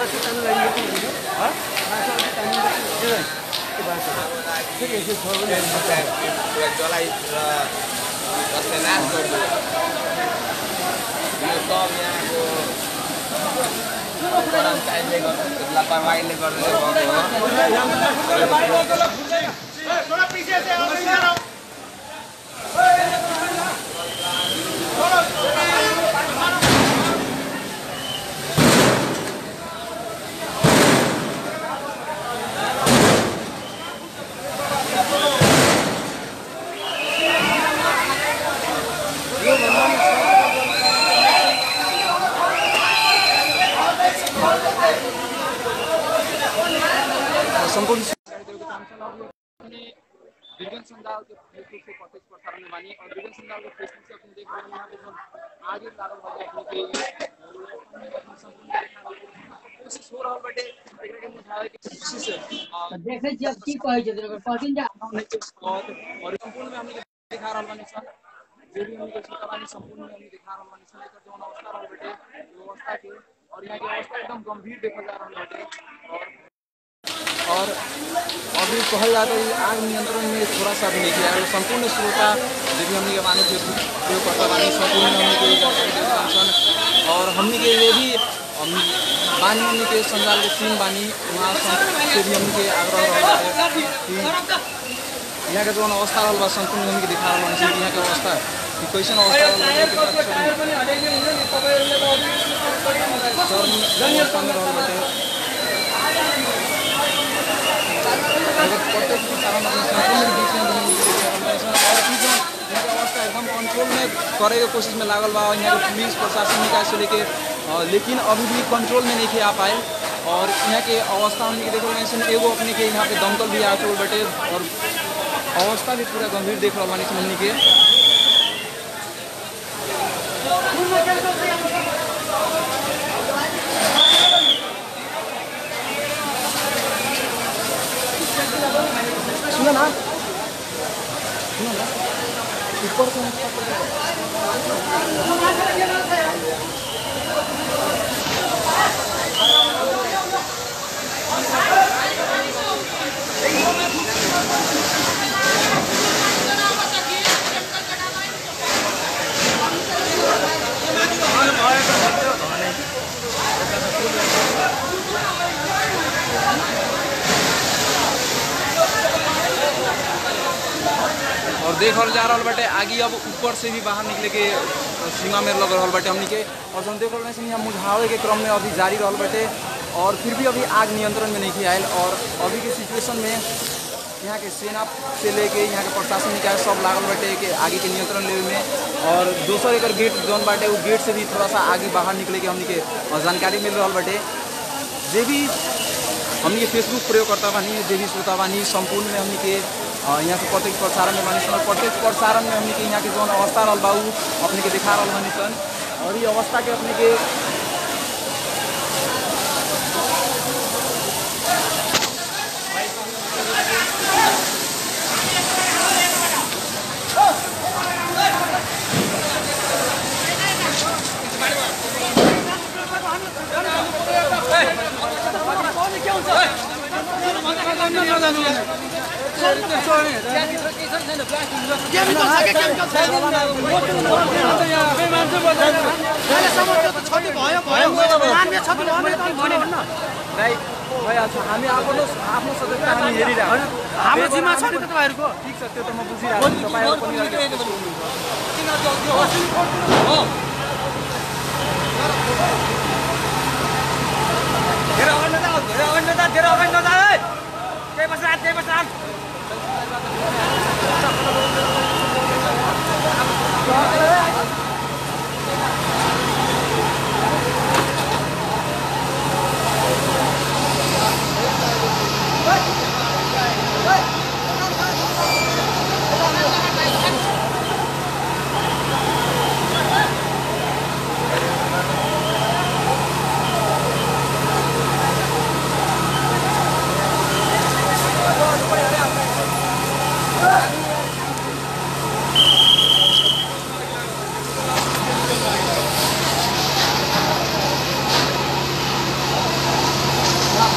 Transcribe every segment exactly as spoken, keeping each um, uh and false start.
लापरवाहीले गर्दै संपूर्ण विज्ञान संदाल के फेसबुक से प्रत्यक्ष प्रसारण में बनी और विज्ञान संदाल के फेसबुक से अपन देख रहे हैं यहाँ पे जो आगे लागल बटे अपने के कोशिश हो रहल बटे एकरा के मुझावे के कोशिश देखे छी अब की कहै छै ओकर पासिन जा और संपूर्ण में हमने दिखा रहल बानी सन जे भी हमने छोटा बानी संपूर्ण में हमने दिखा रहल बानी सन एकर जो अवस्था रहल बटे व्यवस्था के और यहाँ की अवस्था एकदम गंभीर देखल जा रहल बटे और और अभी कहल जाता है आग नियंत्रण में थोड़ा सा भी नहीं किया है। संपूर्ण श्रोता जो भी हमने के माने फेसबुक प्रयोग करता बानी संपूर्ण हमने के जानकारी देते सन और हमने के ये भी बानी हमने के संजाल के टीम बानी वहाँ से भी हमने के आग्रह रहा है कि यहाँ का जो अवस्था रहल बा संपूर्ण हमने के दिखा रहल बानी यहाँ के अवस्था कि कैसन अवस्था प्रत्येक प्रसारण संपूर्ण बीच में और अवस्था एकदम कंट्रोल में करे के कोशिश में लागल बा यहाँ के पुलिस प्रशासन निकाय से लेके लेकिन अभी भी कंट्रोल में नहीं आ पाए और यहाँ के अवस्था हमने के देखल एगो अपने के यहाँ पे दमकल भी आ चुकल बटे और अवस्था भी पूरा गंभीर देख रहा बानी हमने के सुनो ना सुनो ना ऊपर से और देख जा रहा बटे आगे अब ऊपर से भी बाहर निकले के सीमा में लग रहा बटे हमनी के और हम देख रहे हैं मुझावे के क्रम में अभी जारी रहा बटे और फिर भी अभी आग नियंत्रण में नहीं आयल और अभी के सिचुएशन में यहाँ के सेना से लेके यहाँ के प्रशासन निकाय सब लागल बटे के आगे के नियंत्रण लेवे में और दोसर एक गेट जौन बाटे वो गेट से भी थोड़ा सा आगे बाहर निकले के हमनी के जानकारी मिल रहा बटे जे भी हमनी के फेसबुक प्रयोग करता बानी जे भी श्रोता बानी संपूर्ण में हमनी के यहाँ से प्रत्येक प्रसारण में बानी सन प्रत्येक प्रसारण में हमने के यहाँ के जो अवस्था रहल बा अपने के दिखा रहल बानी सन और ये अवस्था के अपने के हामी आफ्नो आफ्नो सदस्यता हामी हेरिरहेको हाम्रो जिम्मा छ नि त तपाईहरुको ठीक छ त्यो त म बुझिरहेको छु तपाईहरु पनि धेरै अगाडि नजा धेरै अगाडि नजा धेरै अगाडि नजा है त्यही बस रात त्यही बस रात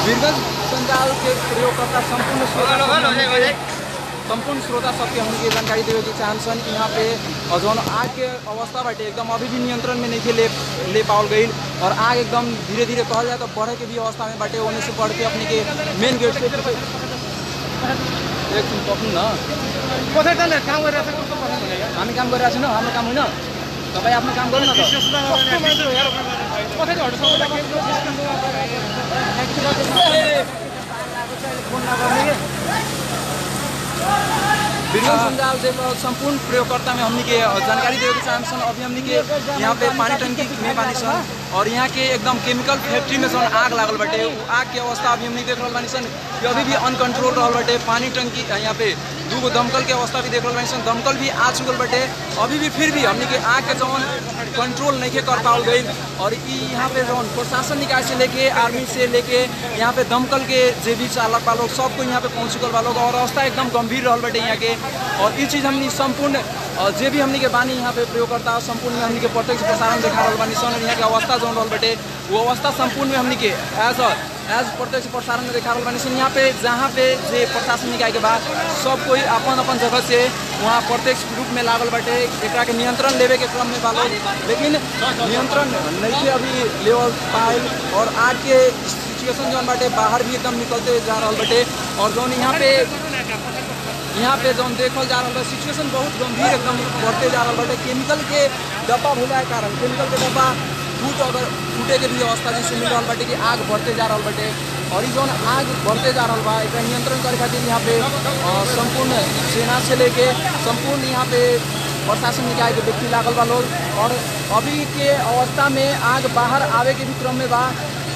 वीरगंज संजाल के प्रयोगकर्ता संपूर्ण श्रोता संपूर्ण श्रोता सबके हमके जानकारी देवे के चाहसन कि यहाँ पे जौन आग के अवस्था बाटे एकदम अभी भी नियंत्रण में नहीं ले ले पावल गई और आग एकदम धीरे धीरे कहल जाए तो बढ़े के भी अवस्था में बाटे होने से बढ़ के अपने के मेन गेट से एक पकड़ू ना काम कर हामी काम गरिरहेको छैनौँ हाम्रो काम होइन तपाईँ आफ्नो काम गर्नु न वीरगंज संजाल देखो संपूर्ण प्रयोगकर्ता में हमनी के जानकारी देवे के चाहसन अभी हमनी के यहाँ पे पानी टंकी में बानी सन और यहाँ के एकदम केमिकल फैक्ट्री में सन आग लागल बाटे आग के अवस्था अभी हमनी देख रहल बानी सन कि अभी भी अनकंट्रोल रहल बाटे पानी टंकी यहाँ पे दूगो दमकल के अवस्था भी देख रहल बानी सन दमकल भी आ चुकल बाटे अभी भी फिर भी हमनी के आग के जौन कंट्रोल नहीं कर पावल गई और यहाँ पे जौन प्रशासन निकाय से लेके आर्मी से लेके यहाँ पे दमकल के जे भी चालक वालों सबको यहाँ पे पहुँच चुकल वालों और अवस्था एकदम गंभीर रहल बाटे यहाँ के और ये चीज़ हमनी संपूर्ण जे भी हमनी के बानी यहाँ पे प्रयोग करता संपूर्ण में हमनी के प्रत्यक्ष प्रसारण देखा रहल बानी सन यहाँ के अवस्था जौन रहल बाटे वो अवस्था संपूर्ण में हमनी के एज अ एज प्रत्यक्ष प्रसारण में देखा रहल बानी सन यहाँ पे जहाँ पे जे प्रशासन निकाय के बाद सब कोई अपन अपन जगह से वहाँ प्रत्यक्ष रूप में लागल बाटे एकरा के नियंत्रण लेवे के क्रम में बालो लेकिन नियंत्रण नहीं अभी लेवल पाए और आग के सिचुएशन जौन बाटे बाहर भी एकदम निकलते जा रहल बाटे और जौन यहाँ पे यहाँ पे जौन देखल जा रहा है सिचुएशन बहुत गंभीर एकदम बढ़ते जा रहा है केमिकल के डब्बा भूला के कारण केमिकल के डब्बा फूट अगर फूटे के भी अवस्था जैसे मिल रहा बाटे कि आग बढ़ते जा रहा बाटे और ये जौन आग बढ़ते जा रहा बा एक नियंत्रण करे खातिर यहाँ पे संपूर्ण सेना से लेके संपूर्ण यहाँ पे प्रशासन निकाय के व्यक्ति लागल बा लोग और अभी के अवस्था में आग बाहर आवे के भी क्रम में बा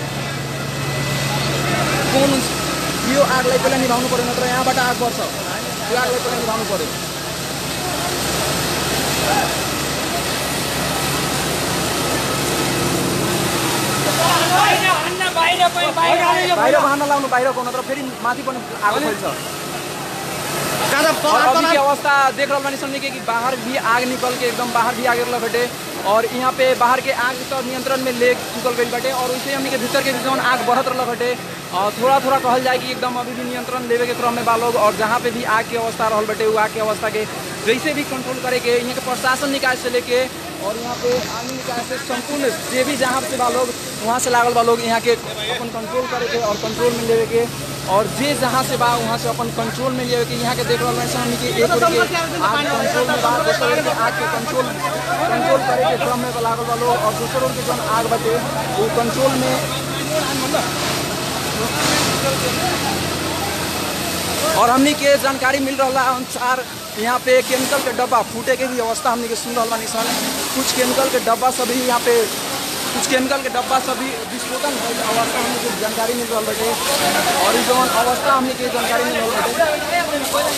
कौन यो आगलाई पहिला निभाउनु पर्यो नत्र यहाँबाट आग बढ्छ यो आगलाई पहिला निभाउनु पर्यो बाहिर बहाना लाउनु बाहिरको नत्र फेरि माथि पनि आगो फैल्छ अभी की अवस्था देख रहा बानी समझने के कि बाहर भी आग निकल के एकदम बाहर भी आग लगल बटे और यहाँ पे बाहर के आग तो नियंत्रण में ले चुकल गई बटे और उसे हमने के भीतर के जौन आग बढ़त रहा बटे थोड़ा थोड़ा कहल जाए कि एकदम अभी भी नियंत्रण लेवे के क्रम में बा लोग और जहाँ पे भी आग की अवस्था रहल बटे वो आग की अवस्था के जैसे भी कंट्रोल करे के यहाँ के प्रशासन निकाय से लेके और यहाँ पे आर्मी निकाय से संपूर्ण जे भी जहाँ से बा लोग वहाँ से लागल बा लोग यहाँ के अपन कंट्रोल करे के और कंट्रोल में लेवे के और जे जहाँ से बा वहाँ से अपन कंट्रोल में लेवे के यहाँ के देख रहा है हमने के एक आग कंट्रोल में बा दूसरे के आग के कंट्रोल कंट्रोल करे के क्रम में लागल बा लोग और दूसरों के जौन आग बटे वो कंट्रोल में और हमने के जानकारी मिल रहा अनुसार यहाँ पे केमिकल के डब्बा फूटे के भी अवस्था हमने के सुन रहा बानी सन कुछ केमिकल के डब्बा सभी यहाँ पे कुछ केमिकल के डब्बा सभी विस्फोटन अवस्था हमने के जानकारी मिल रहा बटे और जो अवस्था हमने के जानकारी मिल रहा बटे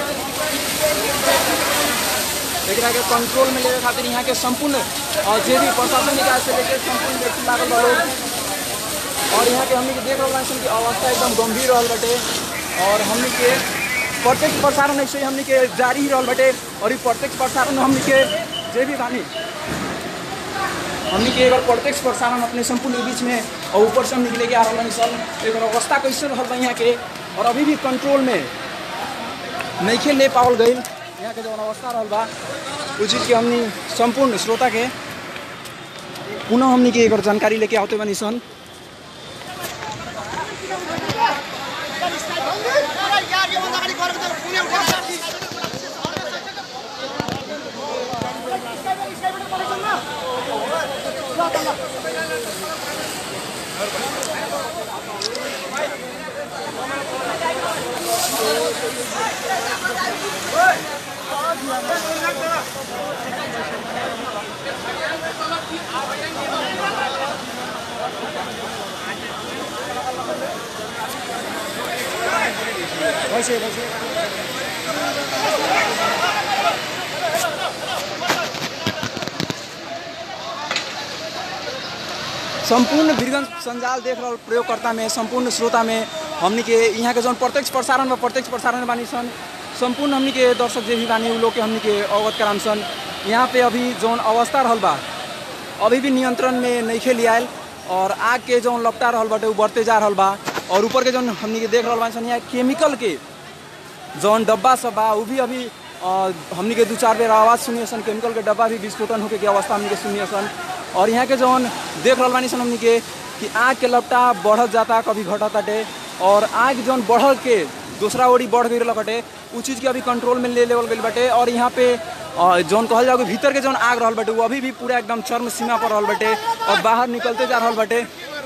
एकरा के कंट्रोल में लेवे खातिर यहाँ के संपूर्ण और जे भी प्रशासन निकाय से लेकर संपूर्ण व्यक्ति लागल बा लोग और यहाँ के हमने के देख रहा की अवस्था एकदम गंभीर रहल बटे और हमने के प्रत्यक्ष प्रसारण ऐसे हमने के जारी ही रहल बटे और ये प्रत्यक्ष प्रसारण हमने के जे भी बानी हमने के एक प्रत्यक्ष प्रसारण अपने संपूर्ण बीच में और ऊपर से हम निकले के आ रहा सर एक अवस्था कैसे रहल बा यहाँ के और अभी भी कंट्रोल में नहीं ले पावल गई यहाँ के जो अवस्था रहल बा उस चीज़ के हमने संपूर्ण श्रोता के पुनः हमने के एक जानकारी लेके आते बानी सन वैसे वैसे संपूर्ण वीरगंज संजाल देख रहा प्रयोगकर्ता में संपूर्ण श्रोता में हमने के यहाँ के जौन प्रत्यक्ष प्रसारण में प्रत्यक्ष प्रसारण बानी सन संपूर्ण हमने के दर्शक जे भी बानी उ लोग के हमने के अवगत कराम सन यहाँ पे अभी जौन अवस्था रहल बा अभी भी नियंत्रण में नहीं लियाल और आग के जौन लपटा रहल बाटे उ बढ़ते जा रहल बा और ऊपर के जौन हमनी के देख रहल बानी सन यहाँ केमिकल के जौन डब्बा सब बा उ भी अभी हमनी के दू चार बेर आवाज़ सुनिए सन, केमिकल के डब्बा भी विस्फोटन होके के अवस्था हमनी के सुनिए सन। और यहाँ के जौन देख रहल बानी सन हमनी के कि आग के लपटा बढ़त जाता, कभी घटत बाटे, और आग जौन बढ़ के दूसरा ओरी बढ़ गई बाटे उ चीज़ के अभी कंट्रोल में ले लेवल गई बाटे। और यहाँ पे जौन कहल जाओ भीतर के जौन आग रहल बाटे वो अभी भी पूरा एकदम चरम सीमा पर रहल बाटे और बाहर निकलते जा रहल बाटे।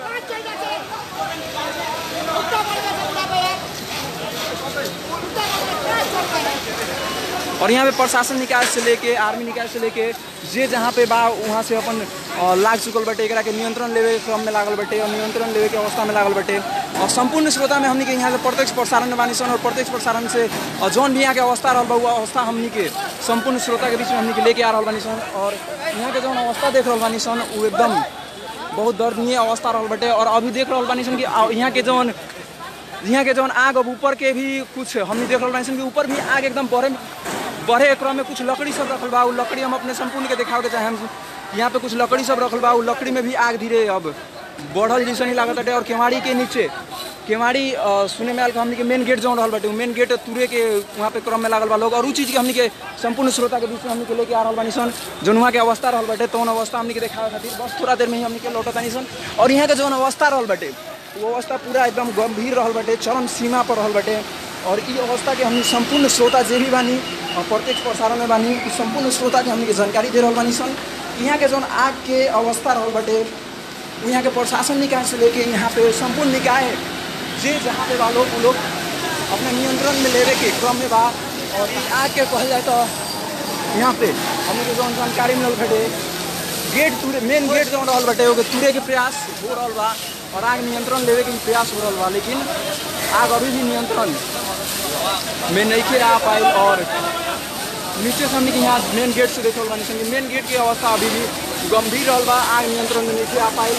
और यहाँ पे प्रशासन निकाय से लेके आर्मी निकाय से लेके जे जहाँ पे बा वहाँ से अपन लाग चुकल बाटे, एकरा के नियंत्रण लेवे क्रम में लागल बाटे और नियंत्रण लेवे के अवस्था में लागल बाटे। और संपूर्ण श्रोता में हमनी के यहाँ से प्रत्यक्ष प्रसारण में बानी सन और प्रत्यक्ष प्रसारण से जौन भी यहाँ के अवस्था रहल बा वो अवस्था हमनी के संपूर्ण श्रोता के बीच में हमनी के लेके आ रहल बानी सन। और यहाँ के जौन अवस्था देख रहल बानी सन वो एकदम बहुत दर्दनीय अवस्था रहल बाटे। और अभी देख रहल बानी सन कि यहाँ के जौन यहाँ के जौन आग अब ऊपर के भी कुछ हमनी देख रहल बानी सन कि ऊपर भी आग एकदम बढ़े बढ़े क्रम में कुछ लकड़ी सब रखल बा। लकड़ी हम अपने संपूर्ण के दिखावे के चाहे हम यहाँ पे कुछ लकड़ी सब रखल बा, लकड़ी में भी आग धीरे अब बढ़ल जैसे नहीं लागत बाटे। और केवाड़ी के नीचे केवाड़ी सुने में आयल हमनी के मेन गेट जौन रहल बाटे मेन गेट तुरे के वहाँ पे क्रम में लागल बा लोग। और उ चीज़ के हमनी के संपूर्ण श्रोता के बीच में हमनी के लेके आ रहल बानी सन जौन वहाँ के अवस्था रहल बाटे तौन अवस्था हमनी के दिखावे खातिर बस थोड़ा देर में ही हमनी के लौटत बानी सन। और यहाँ के जौन अवस्था रहल बाटे वो अवस्था पूरा एकदम गंभीर रहल बाटे, चरम सीमा पर रहल बाटे। और ई अवस्था के हमनी संपूर्ण श्रोता जे भी बानी और प्रत्यक्ष प्रसारण में बानी संपूर्ण श्रोता के हमनी के जानकारी दे रहल बानी सन। यहाँ के जौन आग के अवस्था रहल बाटे यहाँ के प्रशासन निकाय से लेके यहाँ पे संपूर्ण निकाय जे जहाँ पे बा लोग लोग अपने नियंत्रण में लेवे के क्रम में बा। और आग के कहल जाए तो यहाँ पे हमनी के जौन जानकारी मिलल बाटे गेट तुरे मेन गेट जौन रहल बाटे ओके तुरे के प्रयास हो रहल बा और आग नियंत्रण लेवे के प्रयास हो रहल बा, लेकिन आग अभी भी नियंत्रण में नहीं आ पाई। और नीचे से हमने यहाँ मेन गेट से देखल बानी सन मेन गेट की अवस्था अभी भी गंभीर रहल बा, आग नियंत्रण में नहीं आ पाई।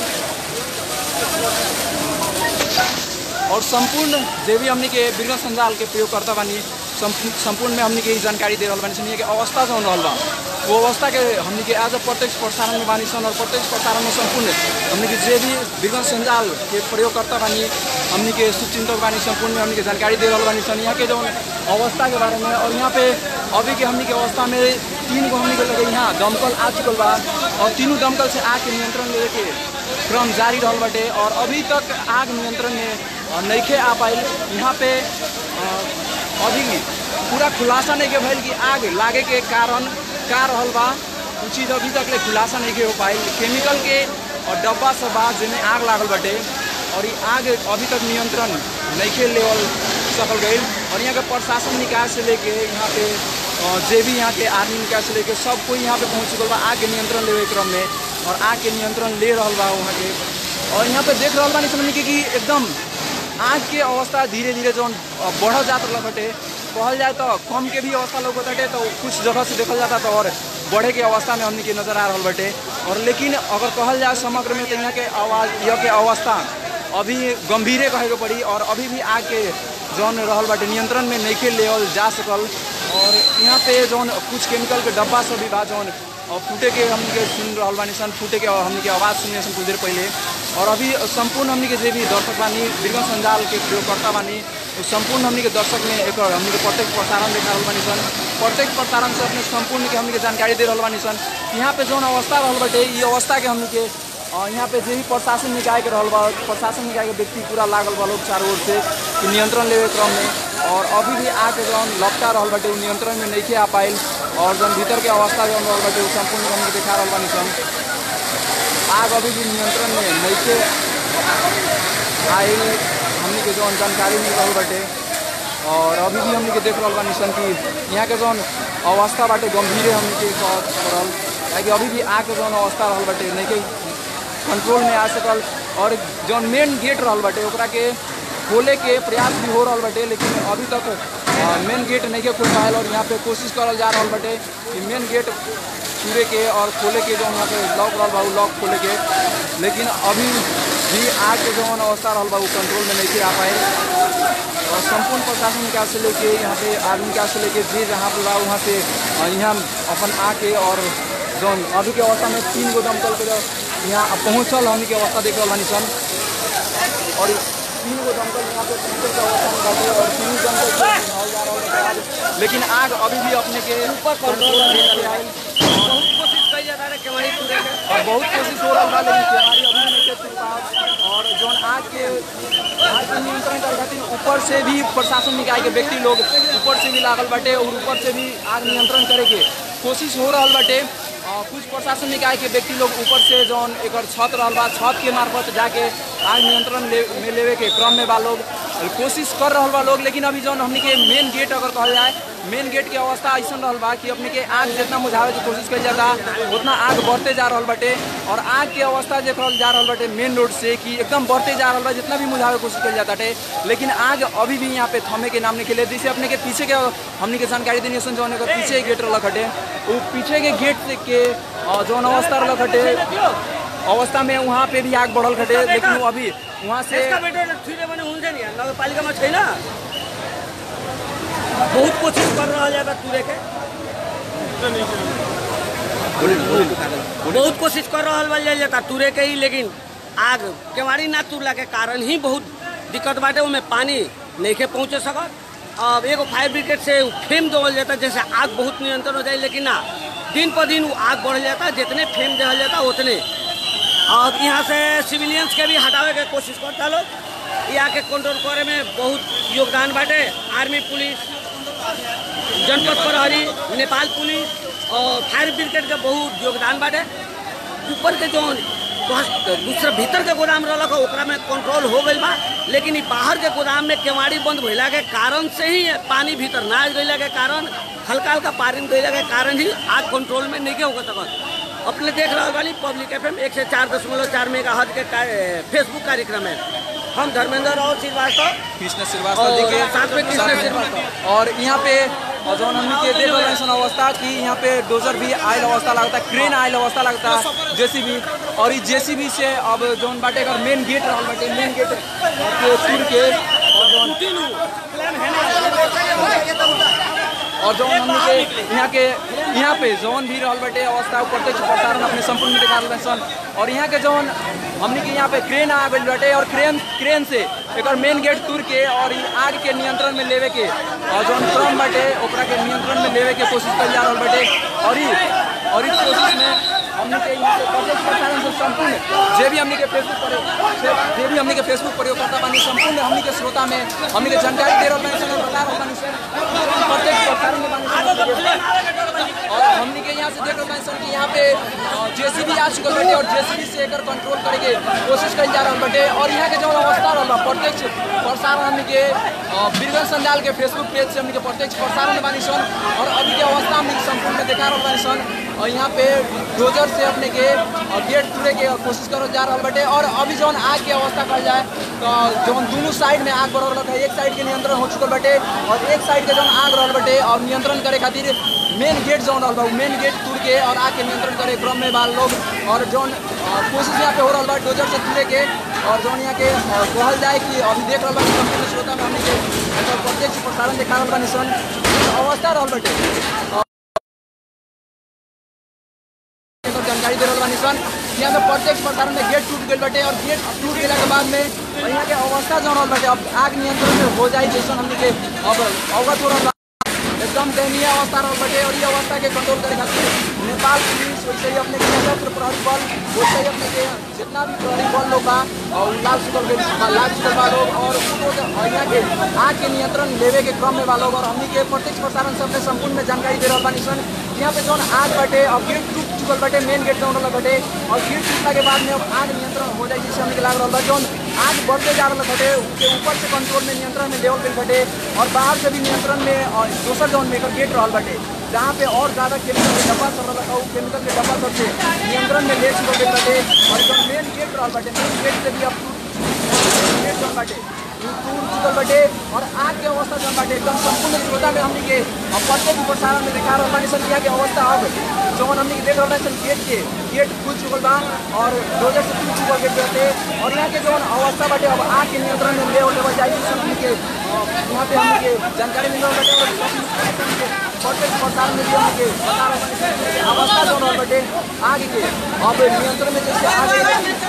और संपूर्ण जे भी हमने के बिरगन संजाल के प्रयोग करता बानी संपूर्ण में हमने के जानकारी दे रहल बानी सन कि अवस्था जौन रहल बा वो अवस्था के हमने के आज प्रत्यक्ष प्रसारण में बानी सन। और प्रत्यक्ष प्रसारण में संपूर्ण हमने के जे भी बिरगन संजाल के प्रयोग करता बानी हमने के शुभचिंतक बानी संपूर्ण में हमने के जानकारी दे रहल बानी सन यहाँ के जौन अवस्था के बारे में। और यहाँ पे अभी के हमने के अवस्था में तीन गो हमने के लगे यहाँ दमकल आ चुकल बा और तीनों दमकल से आग के नियंत्रण लेवे के क्रम जारी रहल बाटे। और अभी तक आग नियंत्रण में नइखे आ पाइल। यहाँ पे अभी पूरा खुलासा नहीं के भइल कि आग लागे के कारण का रहल बा उ चीज़ अभी तक ले खुलासा नहीं के हो पाइल। केमिकल के और डब्बा सब बा जेमे आग लागल बाटे और ये आग अभी तक नियंत्रण नहीं के लेवल सकल गई। और यहाँ के प्रशासन निकाय से लेके यहाँ पे जे भी यहाँ के आर्मी निकाय से लेके सब कोई यहाँ पे पहुँच चुकल बा आग के नियंत्रण लेवे क्रम में और आग के नियंत्रण ले रहल बा वहाँ के। और यहाँ पे देख रहल बानी समझ के कि एकदम आग के अवस्था धीरे धीरे जौन बढ़ जात रहल बाटे कहल जाए तो कम के भी अवस्था लोग बाटे तो कुछ जगह से देखल जाता तो और बढ़े के अवस्था में हमने के नजर आ रहल बाटे। और लेकिन अगर कहल जाए समग्र में तो यहाँ के आवाज़ यह के अवस्था अभी गंभीरे कहे के पड़ी और अभी भी आग के जौन रहल बाटे नियंत्रण में नहीं के लेवल जा सकल। और यहाँ पे जौन कुछ केमिकल के डब्बा सब भी बा जौन फूटे के हमने के सुन रहल बानी सन फूटे के हमने के आवाज़ सुने सन कुछ देर पहले। और अभी संपूर्ण हमने के जे भी दर्शक बानी बिरगन संजाल के प्रयोगकर्ता बानी संपूर्ण हमने के दर्शक में एक हमने के प्रत्यक्ष प्रसारण देखा रहल बानी सन प्रत्यक्ष प्रसारण से अपने संपूर्ण के हमने के जानकारी दे रहल बानी सन। यहाँ पे जौन अवस्था रहल बाटे ये अवस्था के हमने के यहाँ पे जे भी प्रशासन निकाय के रहल बा प्रशासन निकाय के व्यक्ति पूरा लागल बा लोग चारों ओर से नियंत्रण लेवे क्रम में। और अभी भी आग के जौन लपटा रहल बाटे वो नियंत्रण में नहीं आ पाइल। और जौन भीतर के अवस्था जौन रहल बाटे वो संपूर्ण हमने के देखा रहल बानी सन आग अभी भी नियंत्रण में नहीं आइल हमने के जौन जानकारी मिल रहल बाटे। और अभी भी हमने के देख रहल बानी सन कि यहाँ के जौन अवस्था बाटे गंभीरे हमने के रहल ताकि अभी भी आग के जौन अवस्था रहल बाटे नहीं के कंट्रोल में आ सकल। और जौन मेन गेट रहल बाटे ओकरा के खोले के प्रयास भी हो रहल बाटे लेकिन अभी तक मेन गेट नहीं के खोल पायल। और यहाँ पे कोशिश करल जा रहल बाटे कि मेन गेट पूरे के और खोले के जो यहाँ पे लॉक रहल बा लॉक खोले के लेकिन अभी भी आग के जौन अवस्था रहल बा कंट्रोल में नहीं आ पाए। और संपूर्ण प्रशासन निकाय से लेके यहाँ पे आर्मी निकाय से लेके जे जहाँ पे बा वहाँ से यहाँ अपन आके और जौन अभी के अवस्था में तीन गो दमकल के यहाँ पहुँचल हमनी के अवस्था देख रहल बानी सन। और तीन गो दमकल यहाँ पे पहुँचे के अवस्था में बाटे और तीन दमकल से बुझावल जा रहल बाटे आग। लेकिन आग अभी भी अपने के ऊपर कंट्रोल नहीं के आइल। बहुत कोशिश कई जा रहा है केवाड़ी टूटे के और बहुत कोशिश हो रहा बा लेकिन केवाड़ी अभी नहीं के टूट पावल। और जौन आग के आग के नियंत्रण करे खातिर ऊपर से भी प्रशासन निकाय के व्यक्ति लोग ऊपर से भी लागल बाटे और ऊपर से भी आग नियंत्रण करे के कोशिश हो रहल बाटे। कुछ प्रशासन निकाय के व्यक्ति लोग ऊपर से जौन एक छत रहल बा छत के मार्फत जाके आग नियंत्रण ले, में लेवे के क्रम में बा लोग कोशिश कर रहल बा लोग। लेकिन अभी जौन हमने के मेन गेट अगर कहल जाए मेन गेट के अवस्था ऐसा रहल बा कि अपने के आग जितना बुझावे की कोशिश कल जाता उतना आग बढ़ते जा रहल बाटे। और आग के अवस्था देखल जा रहल बाटे मेन रोड से कि एकदम बढ़ते जा रहल बा जितना भी बुझावे की कोशिश कल जाता है। लेकिन आग अभी भी यहाँ पे थमे के नाम नहीं खेले। जैसे अपने के पीछे के हमने के जानकारी देनी सन जौन एकर पीछे गेट रख हटे वो पीछे के गेट के जौन अवस्था रख हटे अवस्था में वहाँ पे भी आग बढ़ल खटे। लेकिन वो अभी वहाँ से नगर पालिका में छैन बहुत कोशिश कर रहा है तुरे के बहुत कोशिश कर रहा जाता तुरे के ही। लेकिन आग केवाड़ी ना तुरला के कारण ही बहुत दिक्कत बाटे उनमें पानी नहीं के पहुँचे सकत। अब एगो फायर ब्रिगेड से फेम देवल जाता जैसे आग बहुत नियंत्रण हो जाए। लेकिन ना दिन पर दिन वो आग बढ़ जाता जितने फेम देवल जाता उतने। और यहाँ से सिविलियंस के भी हटावे के कोशिश करता लोग यहाँ के कंट्रोल करे में बहुत योगदान बाटे। आर्मी पुलिस जनपद प्रहरी नेपाल पुलिस और फायर ब्रिगेड के बहुत योगदान बाटे। ऊपर के जो दूसरा भीतर के गोदाम रहा ओकरा में कंट्रोल हो गई बा। लेकिन बाहर के गोदाम में केवाड़ी बंद भइला के कारण से ही पानी भीतर ना गइला के कारण हल्का हल्का पानी गइला के कारण ही आग कंट्रोल में नहीं हो सकत। अपने देख रहा वाली पब्लिक एफ एम एक से चार दशमलव चार मेगा हर्ट्ज के फेसबुक कार्यक्रम है। हम धर्मेंद्र और श्रीवास्तव कृष्ण श्रीवास्तव जी के साथ में कृष्ण श्रीवास्तव और यहाँ पे जौन हमने के देख रहे हैं अवस्था कि यहाँ पे डोजर भी आयल अवस्था लगता है क्रेन आयल अवस्था लगता है जेसीबी। और इस जेसीबी से अब जौन बाटे अगर मेन गेट रहा बाटे मेन गेट टूट के और जौन हमने के यहाँ के यहाँ पे जौन भी रहल बाटे अवस्था प्रत्यक्ष प्रसारण अपने संपूर्ण दिखा रहे सन। और यहाँ के जौन हमने के यहाँ पे क्रेन आ गई बाटे और क्रेन क्रेन से एक मेन गेट तुर के और आग के नियंत्रण में लेवे के और जौन क्रम बाटे ओकरा के नियंत्रण में लेवे के कोशिश कर जा रहा बाटे। और और इस कोशिश में हमने के यहाँ पे प्रत्यक्ष प्रसारण से संपूर्ण जे भी हमने के फेसबुक पर जे भी हमने के फेसबुक प्रयोग करता बानी संपूर्ण हमने के श्रोता में हमने के जानकारी दे रहा बानी बता रहा बानी प्रत्यक्ष प्रसारण में बानी। और हमने के यहाँ से देख रहा बानी कि यहाँ पे जेसीबी आ चुकल बाटे और जेसीबी से एकर कंट्रोल करे के कोशिश कल जा रहा बाटे। और यहाँ के जो अवस्था रहा प्रत्यक्ष प्रसारण हमने के बीरगंज संजाल के फेसबुक पेज से हमने के प्रत्यक्ष प्रसारण में बानी सन। और अभी के अवस्था हमने संपूर्ण में देखा रहा बानी सन। और यहाँ पे डोजर से अपने के गेट टूटे के कोशिश कर जा रहा बाटे। और अभी जौन आग के अवस्था कर जाए तो जौन दोनों साइड में आग बढ़ रहा है एक साइड के नियंत्रण हो चुकल बाटे और एक साइड के जौन आग रहा बाटे और नियंत्रण करे खातिर मेन गेट जौन रहा मेन गेट टूट के और आग के नियंत्रण करे क्रम में बाल लोग और जौन कोशिश यहाँ पे हो रहा बा डोजर से टूटे के। और जौन यहाँ के कहल जाए कि अभी देख रहा बानी संपूर्ण श्रोता में हमने के प्रत्यक्ष प्रसारण देखा रहा बानी सन अवस्था रहा बाटे जानकारी दे रहा बानी सन। यहाँ पे प्रत्यक्ष प्रसारण में गेट टूट गई बाटे और गेट टूट गए के बाद में यहाँ के अवस्था जौन रहा बाटे अब आग नियंत्रण में हो जाए जैसा हमने के अब अवगत हो रहा एकदम दयनीय अवस्था रहा बाटे। और ये अवस्था के कंट्रोल करे खातिर नेपाल पुलिस वैसे ही अपने के सशस्त्र प्रहरी बल वैसे ही अपने के जितना भी प्रहरी बल लोग बा और लाल चुकल के लाल चुकल बा लोग और यहाँ के आग के नियंत्रण लेवे के क्रम में बा लोग। और हमने के प्रत्यक्ष प्रसारण से अपने संपूर्ण में जानकारी दे रहा बानी सन। यहाँ पे जौन आग बाटे और गेट टूट चुकल बाटे मेन गेट जौन बाटे और गेट टूटने के बाद में अब आग नियंत्रण हो जाए जिससे हमने के लाग रहा जौन आग बढ़ते जा रहा बाटे उसके ऊपर से कंट्रोल में नियंत्रण में लेवल गई बाटे और बाहर से भी नियंत्रण में और दोसर जौन में गेट रहा बाटे जहाँ पे और ज़्यादा केमिकल के डब्बा सब रखा वो केमिकल के डब्बा सबसे नियंत्रण में ले चुकल गई बाटे। और जो मेन गेट रहा बाटे मेन गेट से भी अब गेट जौन बाटे टूट चुकल बाटे और आग के अवस्था जौन बाटे एकदम संपूर्ण श्रोता में हमने के प्रत्येक प्रसारण में देखा रहा बानी सन यहाँ के अवस्था अब जौन हमने देख रहा सन गेट के गेट खुल चुकल बा और डोजर से टूट चुकल गेट बाटे। और यहाँ के जौन अवस्था बाटे अब आग के नियंत्रण में लेवल लेवल जाए जिससे हमने के यहाँ पे हमने के जानकारी मिल रहा बाटे और प्रत्येक प्रसारण में हमने के बता रहा बानी अवस्था जौन बाटे आग के अब नियंत्रण में जैसे आगे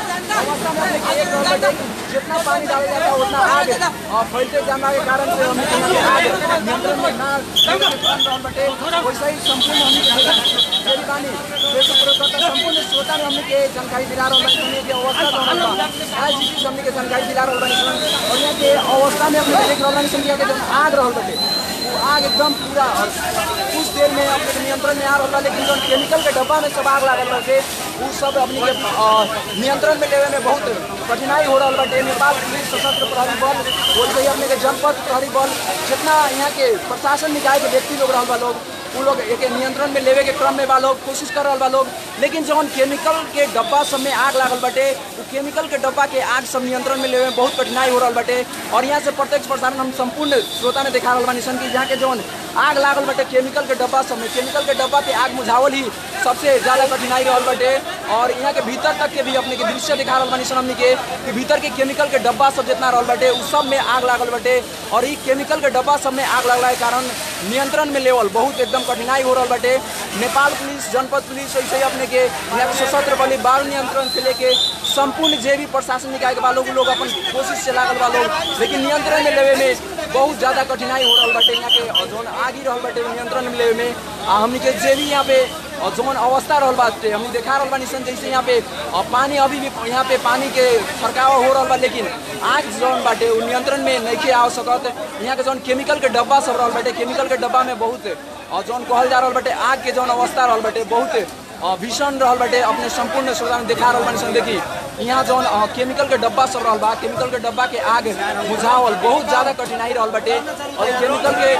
अवस्था में हमने के एक रहल बाटे जितना पानी डाला जाता है उतना आग और फैलते जमा के कारण से हमने के आग नियंत्रण में ना रहल बाटे। वैसे ही संपूर्ण हमने के पानी संपूर्ण श्रोता में हमने के जानकारी दिला रहा है कि अवस्था आज चीज हमने के जानकारी दिला रहा है। और यहाँ के अवस्था में हमने देख रहा है कि आग रहल बाटे वो आग एकदम पूरा और कुछ देर में अपने नियंत्रण में आ रहा है। लेकिन जो केमिकल के डब्बा में सब आग लागल रहे वो सब अपने के नियंत्रण में लेवे में बहुत कठिनाई हो रहा बाटे। नेपाल पुलिस सशस्त्र प्रहरी बल वैसे ही अपने के जनपद प्रहरी बल जितना यहाँ के प्रशासन निकाय के व्यक्ति लोग रहा लोग वो लोग एक नियंत्रण में लेवे के क्रम में बा लोग कोशिश कर रहा बा लोग। लेकिन जौन केमिकल के डब्बा सब में आग लागल बाटे वो केमिकल के डब्बा के आग सब नियंत्रण में लेवे में बहुत कठिनाई हो रहा बाटे। और यहाँ से प्रत्यक्ष प्रसारण हम संपूर्ण श्रोता में दिखा रहा बानी सन कि जहाँ के जौन आग लागल बाटे केमिकल के डब्बा सब में केमिकल के डब्बा के आग मुझावल ही सबसे ज़्यादा कठिनाई रहल बाटे। और यहाँ के भीतर तक के भी अपने के दृश्य दिखा रहा बानी सन हमने के कि भीतर के केमिकल के डब्बा सब जितना रहल बाटे उस सब में आग लागल बाटे। और ये केमिकल के डब्बा सब में आग लगला के कारण नियंत्रण में लेवल बहुत एकदम कठिनाई हो रहा बाटे। नेपाल पुलिस जनपद पुलिस ऐसे ही अपने के यहाँ के सशस्त्र बल बाढ़ नियंत्रण से लेके संपूर्ण जे भी प्रशासन निकाय के बा लोग लोग अपन कोशिश से लागल बा लोग। लेकिन नियंत्रण में लेवे में बहुत ज़्यादा कठिनाई हो रहा बाटे। यहाँ के जोन आग ही रहल बाटे नियंत्रण में लेवे में हमने के जे भी यहाँ पे और जोन अवस्था रहल बाटे हमने देखा रहल बानी सन जैसे यहाँ पे और पानी अभी भी यहाँ पे पानी के छड़काव हो रहा बा। लेकिन आग जोन बाटे वो नियंत्रण में नहीं आ सकत। यहाँ के जोन केमिकल के डब्बा सब रहल बाटे केमिकल के डब्बा में बहुत और जोन कहल जा रहा बाटे आग के जोन अवस्था रहल बाटे बहुत भीषण रहल बाटे। अपने संपूर्ण श्रोता में दिखा रहल बानी सन देखी यहाँ जौन केमिकल के डब्बा सब रहल बा केमिकल के डब्बा के आग बुझावल बहुत ज़्यादा कठिनाई रहल बाटे। और केमिकल के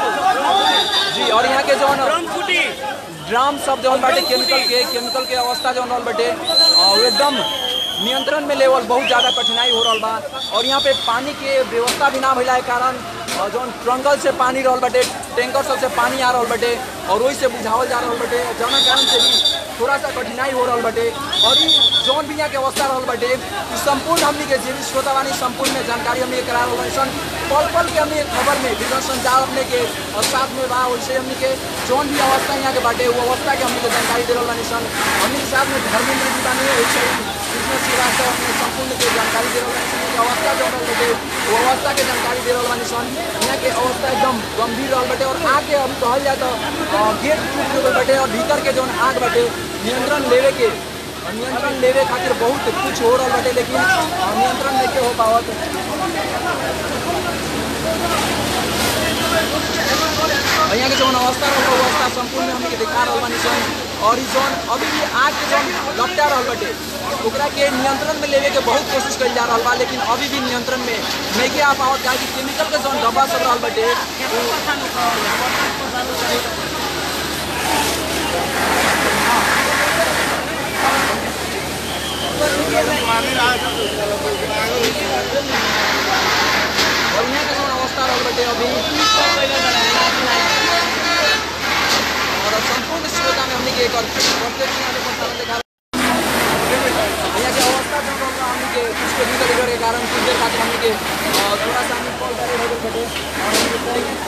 जी और यहाँ के जौन ड्राम सब जौन बाटे केमिकल के केमिकल के अवस्था जौन रहल बाटे एकदम नियंत्रण में लेवल बहुत ज़्यादा कठिनाई हो रहा बा। और यहाँ पे पानी के व्यवस्था भी ना भइला के कारण जौन ट्रंगल से पानी रहल बाटे टैंकर सब से पानी आ रहल बाटे और वही से बुझावल जा रहल बाटे जौना कारण से भी थोड़ा सा कठिनाई हो रहा बाटे। और ये जौन भी यहाँ के अवस्था रहल बाटे संपूर्ण हमनी के जे भी श्रोता बानी संपूर्ण में जानकारी हमनी के करा रहल सन पल पल के हमनी खबर में विभिन्न संचार अपने के साथ में बा वैसे हमनी के जौन भी अवस्था यहाँ के बाटे वो अवस्था के हमनी के जानकारी दे रहल बानी सन। हमनी के साथ में धर्मेंद्र जी बानी वैसे कृष्ण श्रीवास्तव अपने संपूर्ण के जानकारी दे रहल बानी सन अवस्था जौन रहल बाटे वो अवस्था के जानकारी दे रहल बानी सन। यहाँ के अवस्था एकदम गंभीर रहल बाटे और आगे अभी कहल जाए तो गेट टूट गल बाटे और भीतर के जौन आग बाटे नियंत्रण लेवे के नियंत्रण लेवे खातिर बहुत कुछ हो रहा बाटे लेकिन नियंत्रण नहीं हो पावत। यहाँ के जौन अवस्था रहा अवस्था संपूर्ण हमने के दिखा रहा बानी सन। और इस जौन अभी भी आग के जौन लपटा रहा बाटे ओकरा के नियंत्रण में लेवे के बहुत कोशिश करी जा रहा बा लेकिन अभी भी नियंत्रण में नहीं आ पावत काहे कि केमिकल के जौन डब्बा सब रहा बाटे और यहाँ का अवस्था रहा बाटे अभी और संपूर्ण श्रोता में हमने के एक प्रत्यक्ष देखा यहाँ के अवस्था जो हमने के कुछ के भीतर के कारण कुछ देर खातिर हमने के थोड़ा सा हमने कॉल करे हो गए और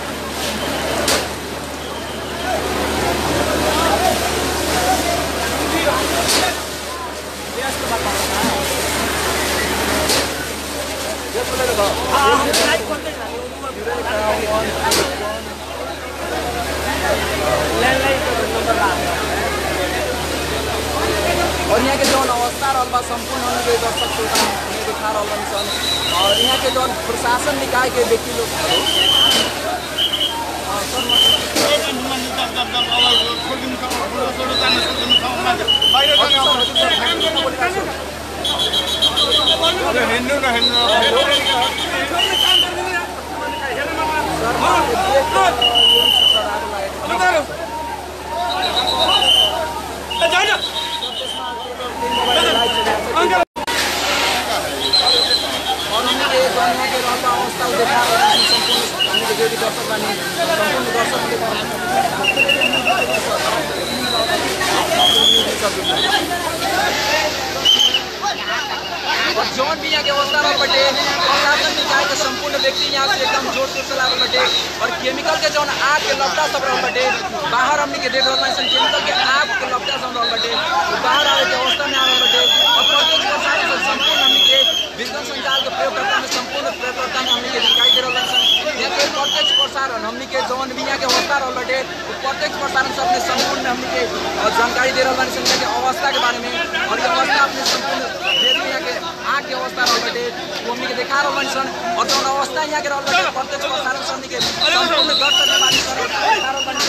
और यहाँ के जौन अवस्था रहा संपूर्ण हमने दर्शक श्रोता दिखा रहा सन। और यहाँ के जौन प्रशासन निकाय के व्यक्ति लोग और हमने के यहाँ के रहता अवस्था देखा संपूर्ण हमने जो भी दर्शक बानी संपूर्ण दर्शक देखा और जौन भी यहाँ के अवस्था रहल बटे प्रशासन निकाय के संपूर्ण व्यक्ति यहाँ से एकदम जोर शोर से लागल बटे और केमिकल के जौन आग के लपटा सब रहल बटे बाहर हमनी के देख रहल बानी केमिकल के आग के लपटा सब रहल बटे बाहर आवे के अवस्था में आ रहल बटे और प्रत्येक प्रशासन से संपूर्ण हमनी के विद्युत संचार के प्रयोगकर्ता में संपूर्ण प्रयोगकर्ता में हमनी के जानकारी दे रहल बानी यहाँ के प्रत्यक्ष प्रसारण हमनी के जौन भी यहाँ के अवस्था रहल बटे प्रत्यक्ष प्रसारण सब में संपूर्ण हमनी के जानकारी दे रहल बानी के अवस्था के बारे में और ये अवस्था अपने संपूर्ण देश में यहाँ के आग के अवस्था रहल बटे वो हमनी के देखा रहल बानी और जौन अवस्था यहाँ के रहल बटे प्रत्यक्ष प्रसारण हमनी के संपूर्ण कर सकने बानी देखा रहल बानी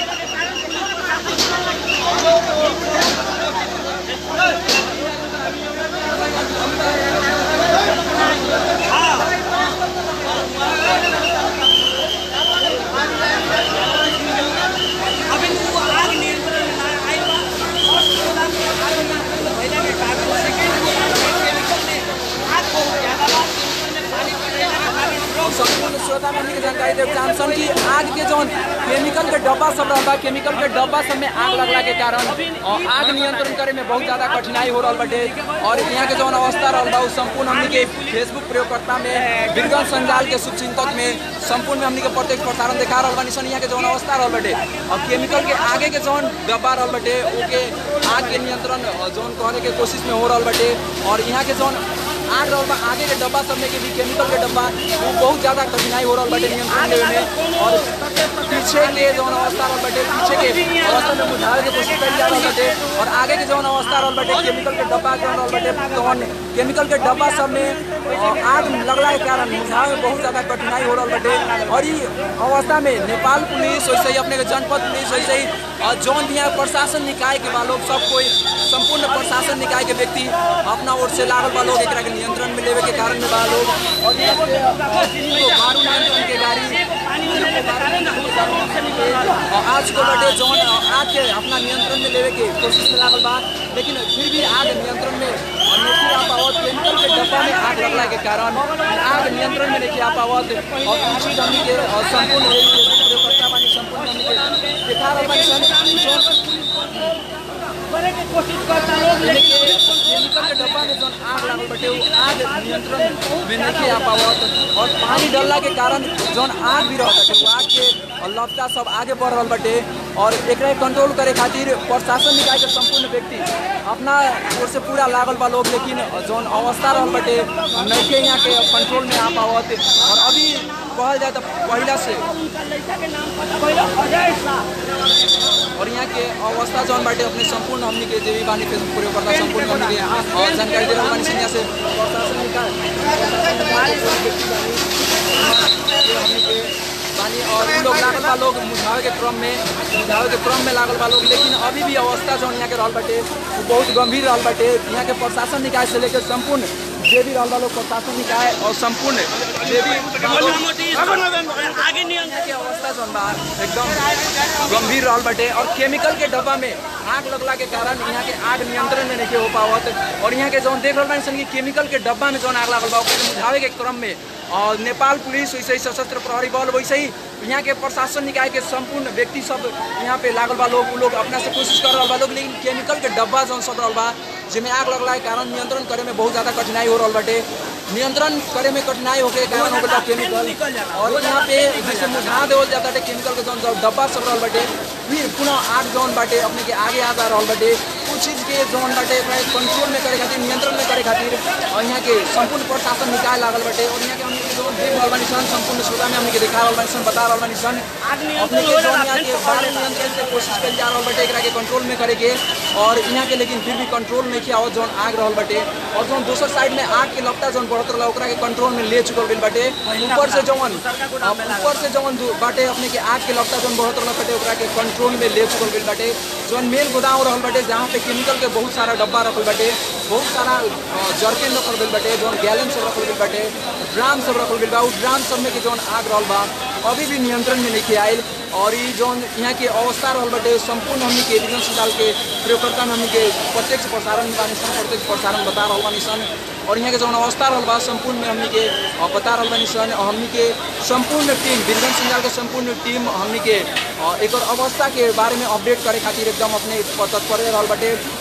अभी वो आग नियंत्रण में आई बा और महिला के कारण से केमिकल में आग बहुत ज्यादा बात में पानी पड़ने का कारण संपूर्ण श्रोता में हमनी के जानकारी देव चाहसन कि आग के जौन केमिकल के डब्बा सब रहल बा केमिकल के डब्बा सब में आग लगला के कारण और आग नियंत्रण करे में बहुत ज्यादा कठिनाई हो रहल बटे और यहाँ के जौन अवस्था रहल बा संपूर्ण हमनी के फेसबुक प्रयोगकर्ता में विज्ञान संजाल के शुभचिंतक में संपूर्ण में हमनी के प्रत्यक्ष प्रसारण देखा रहल बानी सन यहाँ के जौन अवस्था रहल बटे और केमिकल के आगे के जौन डब्बा रहल बटे ओके आग के नियंत्रण जौन करे के कोशिश में हो रहल बटे और यहाँ के जौन आग रहल बा आगे के डब्बा सब में के भी केमिकल के डब्बा वो बहुत ज्यादा कठिनाई हो रहल बटे नियंत्रण लेवे में और पीछे के जौन अवस्था रहल बटे पीछे के अवस्था में बुझावे के कोशिश कइल जा रहल बटे और आगे के जौन अवस्था रहल बटे केमिकल के डब्बा जौन रहल बटे जौन केमिकल के डब्बा सब में आग लगला के कारण बुझावे में बहुत ज्यादा कठिनाई हो रहल बटे और ये अवस्था में नेपाल पुलिस वैसे ही अपने के जनपद पुलिस वैसे ही जौन भी यहाँ प्रशासन निकाय के बा लोग सब कोई संपूर्ण प्रशासन निकाय के व्यक्ति अपना ओर से लागल बा लोग एकरा के नियंत्रण में लेवे के कारण में बा लोग और यहाँ पे बारू नियंत्रण के गाड़ी आज को बटे जौन आग के अपना नियंत्रण में लेवे के कोशिश में लागल बा लेकिन फिर भी आग नियंत्रण में नहीं आ पावत केमिकल के डब्बा में आग लगला के कारण आग नियंत्रण में नहीं आ पावत और कुछ हमनी के संपूर्ण प्रयोगकर्ता बानी संपूर्ण हमनी के देखा रहल बानी करे के कोशिश करता लोग लेकिन केमिकल के डब्बा में जौन आग लागल बटे वो आग नियंत्रण में नहीं आ पावत और पानी डलला के कारण जौन आग भी रहता है वो आग के लपटा सब आगे बढ़ रहल बटे और एकरा कंट्रोल करे खातिर प्रशासन निकाय के संपूर्ण व्यक्ति अपना ओर से पूरा लागल बा लोग लेकिन जौन अवस्था रहल बटे नहीं यहाँ के कंट्रोल में आ पावत और अभी कहल जाए तो पहला से और यहाँ के अवस्था जौन बाटे अपने संपूर्ण हमनी के देवी बानी फेसबुक प्रयोगकर्ता संपूर्ण हमनी के जानकारी दे रहल बानी यहाँ से प्रशासन निकाय बानी और लोग लागल बा लोग बुझावे के क्रम में बुझावे के क्रम में लागल बा लोग लेकिन अभी भी अवस्था जौन यहाँ के रहल बाटे वो बहुत गंभीर रहल बाटे यहाँ के प्रशासन निकाय से लेकर संपूर्ण जे भी रहल बा लोग प्रशासन निकाय और संपूर्ण जे भी आगे नियंत्रण के अवस्था जौन बा एकदम गंभीर रहल बाटे और केमिकल के डब्बा में आग लगला के कारण यहाँ के आग नियंत्रण में नहीं हो पावत और यहाँ के जौन देख रहल बानी सन कि केमिकल के डब्बा में जौन आग लागल बा ओकरे बुझावे के क्रम में और नेपाल पुलिस वैसे ही सशस्त्र प्रहरी बल वैसे ही यहाँ के प्रशासन निकाय के संपूर्ण व्यक्ति सब यहाँ पे लागल बा लोग लोग अपना से कोशिश कर रहा बा लोग लेकिन केमिकल के डब्बा जौन सब रहल बा जिसमें आग लगला के कारण नियंत्रण करे में बहुत ज़्यादा कठिनाई हो रहा बाटे नियंत्रण करे में कठिनाई होके कारण हो गया केमिकल और यहाँ पे जैसे मुझा देवल जाता है केमिकल के जौन डब्बा सब रहल बाटे फिर पुनः आग जौन बाटे अपने के आगे आ जा रहल बाटे कुछ चीज़ के जौन बाटे कंट्रोल में करे खातिर नियंत्रण में करे खातिर और यहाँ के संपूर्ण प्रशासन निकाय लागल बाटे और यहाँ के हमने जौन देख रहल बानी सन संपूर्ण श्रोता में हमने के देखा रहल बानी सन बता रहल बानी सन अपने के जौन यहाँ के बारे नियंत्रण से कोशिश कल जा रहल बाटे एकरा के कंट्रोल में करे के और यहाँ के लेकिन फिर भी कंट्रोल में किया और जौन आग रहल बाटे और जौन दोसर साइड में आग के लपटा जौन बढ़त रहला ओकरा के कंट्रोल में ले चुकल गेल बाटे ऊपर से जौन ऊपर से जौन बाटे अपने के आग के लपटा जौन बढ़त रहला बाटे ओकरा के कंट्रोल में ले चुकल गेल बाटे जौन मेन गोदाम रहल बाटे जहाँ पे केमिकल के बहुत सारा डब्बा रखल बाटे बहुत सारा जर्किन रखल गेल बाटे जौन गैलन सब रखल गेल बाटे ड्राम सब रखल गेल बा उ ड्राम सब में के जौन आग रहल बा अभी भी नियंत्रण में नहीं आयल और ये जौन यहाँ के अवस्था रहल बाटे संपूर्ण हमनी के विज्ञान संचाल के प्रयोगकर्ता हमनी के प्रत्यक्ष प्रसारण बानी सन प्रत्यक्ष प्रसारण बता रहल बानी सन और यहाँ के जौन अवस्था रहल बा संपूर्ण में हमनी के बता रहल बानी सन हमनी के संपूर्ण टीम विज्ञान संचाल के संपूर्ण टीम हमनी के एक अवस्था के बारे में अपडेट करे खातिर एकदम अपने तत्पर रहल बाटे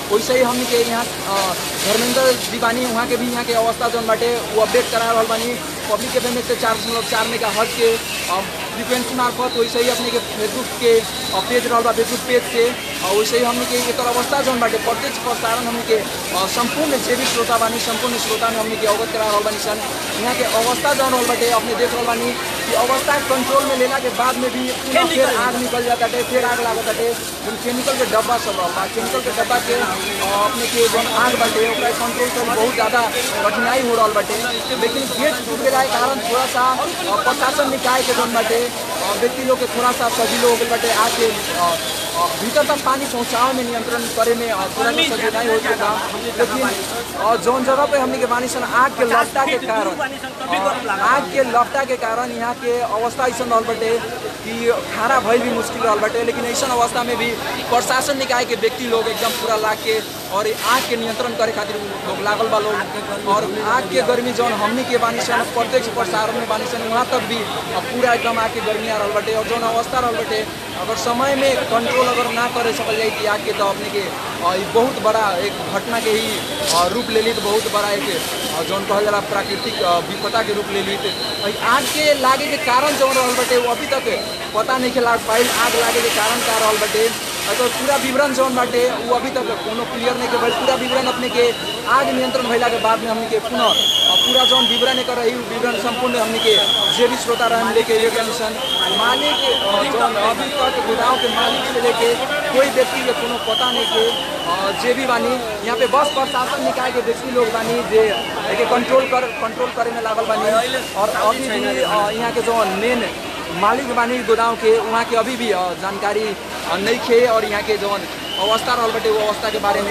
वैसे ही हमनी के यहाँ धर्मेंद्र जी बानी वहाँ के भी यहाँ के अवस्था जौन बाटे वो अपडेट करा रहा बानी पब्लिक एफ एम एक सौ चार दशमलव चार मेगा हर्ट्ज के फ्रिक्वेंसी मार्फत। वैसे ही अपने के फेसबुक के पेज रहा फेसबुक पेज से वैसे ही हमने के एक अवस्था जौन बाटे प्रत्यक्ष प्रसारण हमने के संपूर्ण जे भी श्रोता बानी संपूर्ण श्रोता में हमने के अवगत करा रहा बानी सन। यहाँ के अवस्था जौन रहा बाटे अपने देख रहा बानी कि अवस्था कंट्रोल में लेला के बाद में भी फिर आग निकल जाता है, फिर आग लागत है। केमिकल के डब्बा सब रहा केमिकल के डब्बा के अपने के जौन आग बाटे कंट्रोल कर बहुत ज़्यादा कठिनाई हो रहा बाटे। लेकिन गेट टूट के कारण थोड़ा सा प्रशासन निकाय के जौन बाटे व्यक्ति लोग के थोड़ा सा सजिलो हो गए बाटे आके भीतर तक पानी पहुँचावे में नियंत्रण करे में थोड़ा सा कठिनाई हो चुका। लेकिन जौन जगह पे हमने के बानी सन आग के लपटा के कारण आग के लपटा के कारण यहाँ के अवस्था ऐसा रहल बाटे कि खाना भइल भी मुश्किल रहल बाटे। लेकिन ऐसा अवस्था में भी प्रशासन निकाय के व्यक्ति लोग एकदम पूरा लाग के और आग के नियंत्रण करे खातिर लोग लागल बा लोग। और आग के गर्मी जौन हमनी के बानी सन प्रत्यक्ष प्रसारण में बानी सन वहाँ तक भी पूरा एकदम आग के गर्मी आ रहल बाटे। और जौन अवस्था रहल बाटे अगर समय में कंट्रोल अगर ना करे सकल जाए कि आग के तो अपने के बहुत बड़ा एक घटना के ही रूप ले ली तो बहुत बड़ा एक जौन कहल जाला प्राकृतिक विपदा के रूप ले ली। आग के लागे के कारण जौन रहल बाटे वो अभी तक पता नहीं के लाग पाइल आग लागे के कारण का रहल बाटे। तो पूरा विवरण जौन बाटे वो अभी तक कोनो क्लियर नहीं के पूरा विवरण अपने के आग नियंत्रण भइला के बाद में हमने के पुनः पूरा जौन विवरण कर रही विवरण संपूर्ण हमने के जे भी श्रोता रहे लेके ये कमीशन मालिक जौन अभी तक गोदाम के मालिक से लेके कोई व्यक्ति के कोनो पता नहीं के जे भी बानी यहाँ पे बस प्रशासन निकाय के व्यक्ति लोग बानी जे कंट्रोल कर कंट्रोल करे में लागल बानी। और अभी भी यहाँ के जो मेन मालिक बानी गोदाम के वहाँ के अभी भी जानकारी नहीं खे। और यहाँ के जो अवस्था रहल बाटे वो अवस्था के बारे में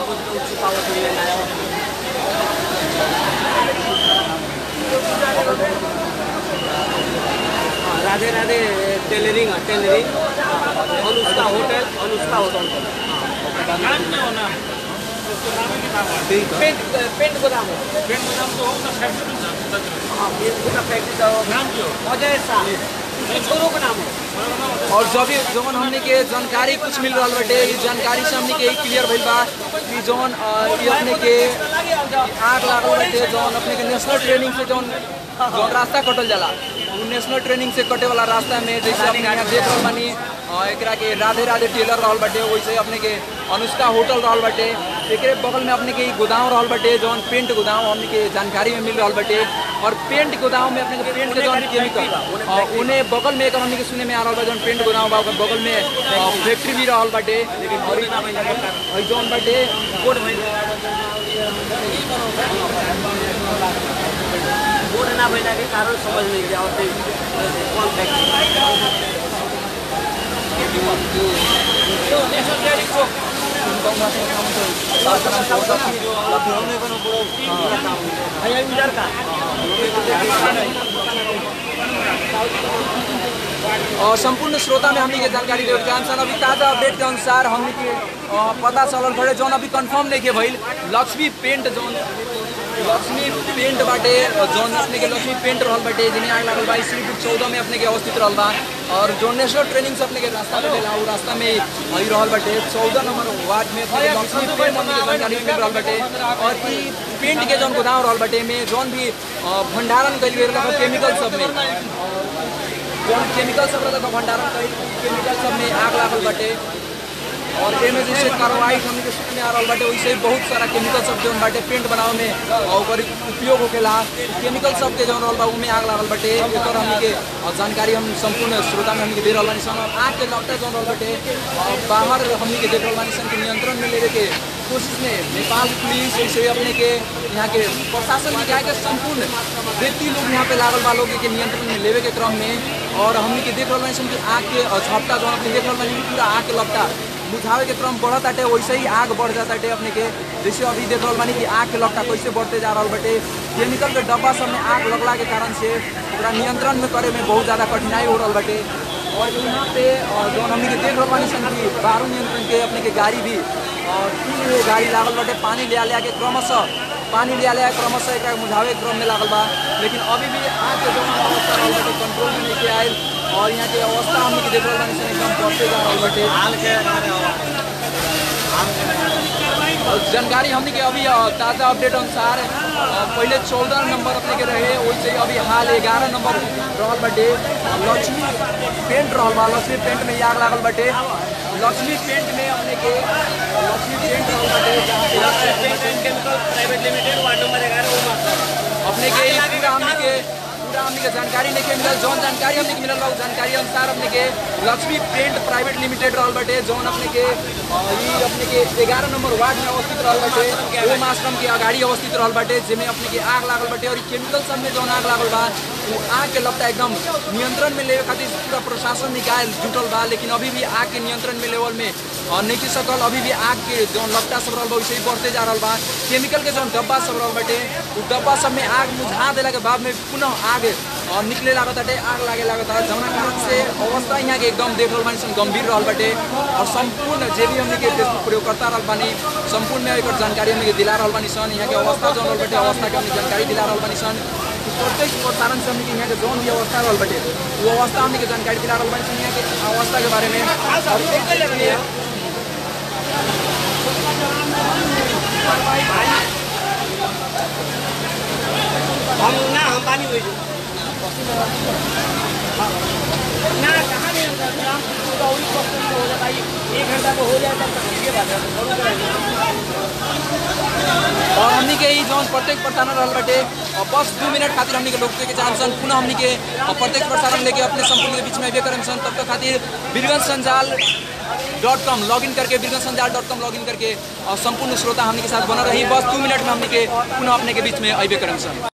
Radhe Radhe tailoring tailoring Anushka hotel Anushka hotel paint paint गोदाम पेंट गोदाम तो होगा फैक्ट्री हाँ पेंट का फैक्ट्री का नाम क्यों अजय शाह छोरों का नाम है। और जब जौन हमने के जानकारी कुछ मिल रहा बाटे इस जानकारी से हमने के क्लियर भइल बा कि जौन अपने के आग लागल बाटे जौन अपने के नेशनल ट्रेनिंग से जौन जौन रास्ता कटल जाला नेशनल ट्रेनिंग से कटे वाला रास्ता में जैसे अपने यहाँ देख रहा बानी एक के राधे राधे टेलर रहल बाटे वैसे अपने के अनुष्का होटल रहल बाटे एक बगल में अपने के गोदाम रहल बाटे जौन पेंट गोदाम हमने के जानकारी में मिल रहा बाटे। और पेंट गोदाम में अपने के पेंट के जौन केमिकल उन्हें बगल में एक हमने के सुने में आ रहा बा जौन पेंट गोदाम बा बगल में फैक्ट्री भी रहल बाटे। और जौन बाटे बोर्ड ना भइला के कारण समझ नहीं गया और कौन फैक्ट्री और संपूर्ण श्रोता में हमने के जानकारी दे अभी ताज़ा अपडेट के अनुसार हमने के पता चलल पड़े जौन अभी कंफर्म नहीं के भइल लक्ष्मी पेंट जौन लक्ष्मी पेंट बाटे जौन अपने के लक्ष्मी पेंट रहल बाटे जिन्हें आग लागल बा श्रीपुर चौदह में अपने के अवस्थित रहल बा। और जो नेशनल ट्रेनिंग से अपने के रास्ता मिलेला वो रास्ता में ही रहल बाटे चौदह नंबर वार्ड में अपने लक्ष्मी पेंट हमने के जानकारी मिल रहल बाटे। और ई पेंट के जौन गोदाम रहल बाटे में जौन भी भंडारण कइल गेल केमिकल सब में जौन केमिकल सब रहल भंडारण कइल केमिकल सब में आग लागल बाटे। और एमे जैसे कार्बाइड हमने के सूत्र में आ रहा बाटे वैसे बहुत सारा केमिकल सब जौन बाटे पेंट बनावे में और उपयोग होकेला केमिकल सब के जौन रहल बा उमे आग लागल बाटे। एकर हमने के जानकारी हम संपूर्ण श्रोता में हमने के दे रहल बानी सन। आग के लपटा जौन रहल बाटे बाहर हमने के देख रहल बानी सन के नियंत्रण में लेवे के कोशिश में नेपाल पुलिस वैसे अपने के यहाँ के प्रशासन निकाय के संपूर्ण व्यक्ति लोग यहाँ पे लागल बा लोग के नियंत्रण में लेवे के क्रम में। और हमने के देख रहल बानी सन कि आग के झपटा जौन अपने देख रहल बानी पूरा आग के लपटा बुझावे के क्रम बढ़त आटे वैसे ही आग बढ़ जाता है अपने के जैसे अभी देख रहा बानी कि आग के लपटा कैसे बढ़ते जा रहा बाटे। केमिकल के डब्बा सब में आग लगला के कारण से पूरा नियंत्रण में करे में बहुत ज़्यादा कठिनाई हो रहा बाटे। और यहाँ पे जो हमने के देख रहा बानी सन कि बारू नियंत्रण के अपने के गाड़ी भी तीन गाड़ी लागल बाटे पानी ले लिया के क्रमशः पानी लिया लिया क्रमशः एक बुझावे क्रम में लागल बा। लेकिन अभी भी आग के जो अवस्था रहल बाटे कंट्रोल में लेके आयल। और यहाँ के अवस्था हमने के देख रहा बानी सन एकदम बढ़ते जा रहा बाटे। जानकारी हमने के अभी ताज़ा अपडेट अनुसार पहले चौदह नंबर अपने के रहे, वैसे अभी हाल ग्यारह नंबर रहल बटे लक्ष्मी पेंट रहल बा। लक्ष्मी पेंट में आग लागल बटे। लक्ष्मी पेंट में अपने के लक्ष्मी पेंट रहल बटे प्राइवेट लिमिटेड वार्ड नंबर ग्यारह अपने के पूरा हमने के पूरा हमने के जानकारी नहीं के मिलल। जौन जानकारी हमने के मिलल बा जानकारी अनुसार अपने के लक्ष्मी पेंट प्राइवेट लिमिटेड रहल बटे, जौन अपने के ई अपने के ग्यारह नंबर वार्ड में अवस्थित रहल बटे। ओम आश्रम के अगाड़ी अवस्थित रहल बटे, जिसमें अपने के आग लागल बटे। और केमिकल सब में जौन आग लागल बा वो आग के लपटा एकदम नियंत्रण में लेवे खातिर पूरा प्रशासन निकाय जुटल बा, लेकिन अभी भी आग के नियंत्रण में लेवल में नहीं की सकल। अभी भी आग के जौन लपटा सब रहल बा वैसे ही बढ़ते जा रहल बा। केमिकल के जौन डब्बा सब रहल बटे उ डब्बा सब में आग बुझा देला के बाद में पुनः आग निकले लागत बाटे, आग लागे लागत है। जौना कारण से अवस्था यहाँ के एकदम देख रहल बानी सन गंभीर रहल बाटे। और संपूर्ण जे भी हमने के फेसबुक प्रयोगकर्ता रहल बानी संपूर्ण में एक जानकारी हमने के दिला रहल बानी सन। यहाँ के अवस्था जौन रहल बाटे अवस्था के हमने जानकारी दिला रहल बानी सन। प्रत्येक प्रसारण से हमने यहाँ के जौन भी अवस्था रहल बाटे वो अवस्था हमने के जानकारी दिला रहल बानी सन यहाँ के अवस्था के बारे में। और हम ना हम पानी हुई ना कहाँ नहीं हो जाता एक घंटा को हो जाए तब तक ये बात है। और हमनी के ई जौन प्रत्येक प्रसारण रहल बाटे बस दो मिनट खातिर हमनी के लोग के चांसन पुनः हमनी के प्रत्येक प्रसारण लेके अपने संपूर्ण के बीच में अबे करम सन। तब तक खातिर बीरगंज संजाल डॉट कॉम लॉग इन करके बीरगंज संजाल डॉट कॉम लॉग इन करके और संपूर्ण श्रोता हमनी के साथ बना रही। बस दो मिनट में हमनी के पुनः अपने के बीच में अबे करम सन।